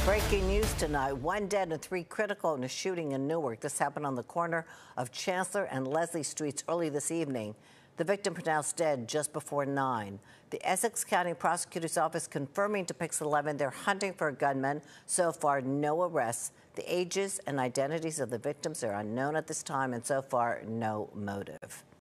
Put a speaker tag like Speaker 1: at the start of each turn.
Speaker 1: Breaking news tonight. 1 dead and 3 critical in a shooting in Newark. This happened on the corner of Chancellor and Leslie Streets early this evening. The victim pronounced dead just before 9. The Essex County Prosecutor's Office confirming to Pix 11 they're hunting for a gunman. So far, no arrests. The ages and identities of the victims are unknown at this time, and so far, no motive.